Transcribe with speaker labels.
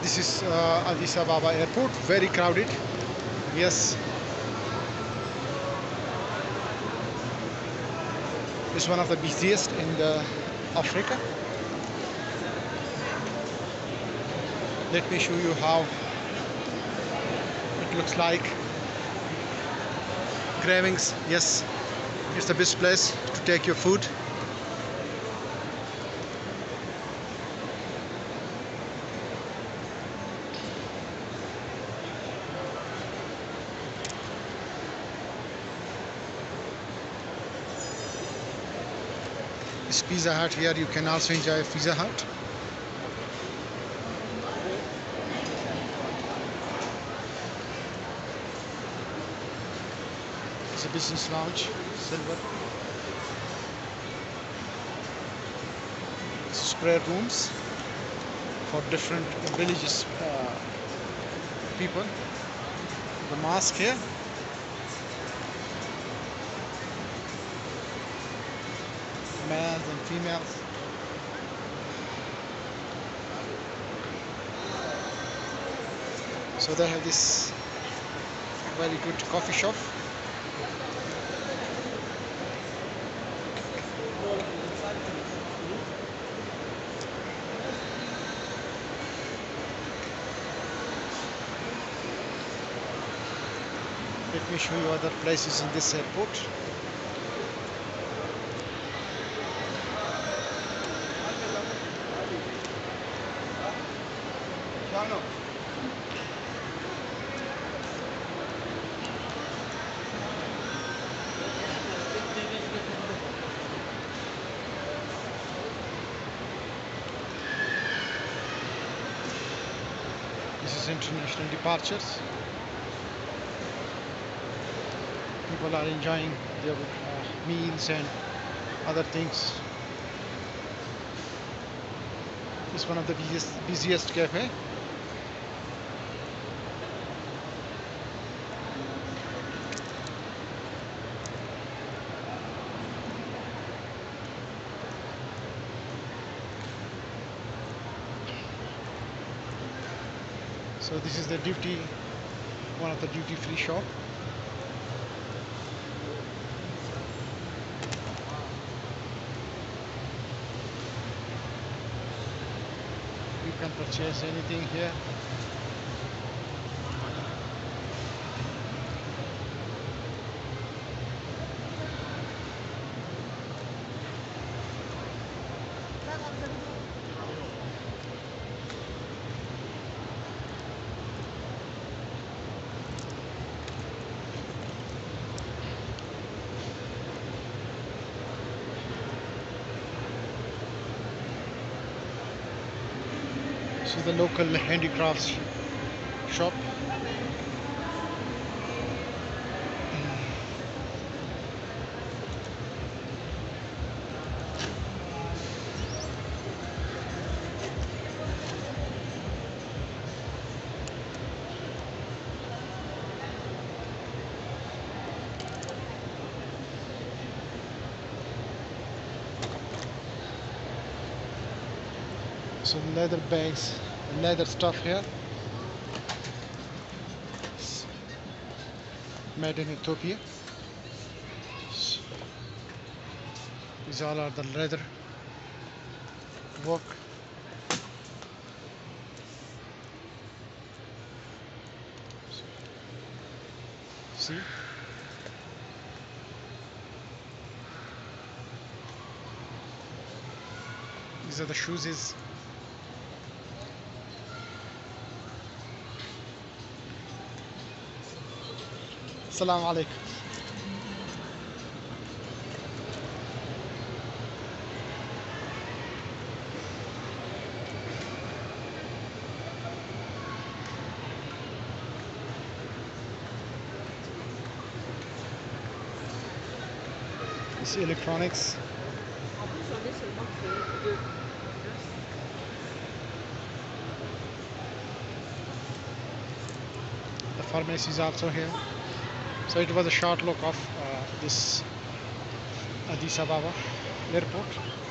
Speaker 1: This is Addis Ababa airport, very crowded. Yes, it's one of the busiest in Africa. Let me show you how it looks like. Cravings, yes, it's the best place to take your food. This Pizza Hut here, you can also enjoy a Pizza Hut. It's a business lounge, silver. Square rooms for different religious people. The mosque here. Males and females. So they have this very good coffee shop. Let me show you other places in this airport. This is international departures. People are enjoying their meals and other things. It's one of the busiest cafe. So this is the one of the duty-free shop. You can purchase anything here. This is the local handicrafts shop. So leather bags, leather stuff here, made in Ethiopia. These all are the leather work. See? These are the shoes. Assalamu alaikum. This electronics. The pharmacy is also here. So it was a short look of this Addis Ababa airport.